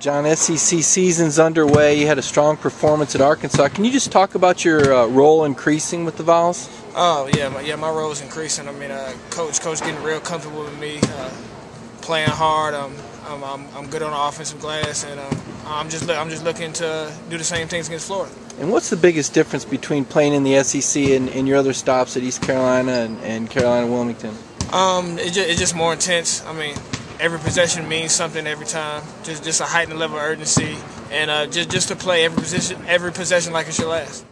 John, SEC season's underway. You had a strong performance at Arkansas. Can you just talk about your role increasing with the Vols? Oh yeah, my role is increasing. I mean, coach getting real comfortable with me, playing hard. I'm good on the offensive glass, and I'm just looking to do the same things against Florida. And what's the biggest difference between playing in the SEC and your other stops at East Carolina and Carolina Wilmington? It's just more intense. I mean, every possession means something every time. Just a heightened level of urgency, and just to play every possession like it's your last.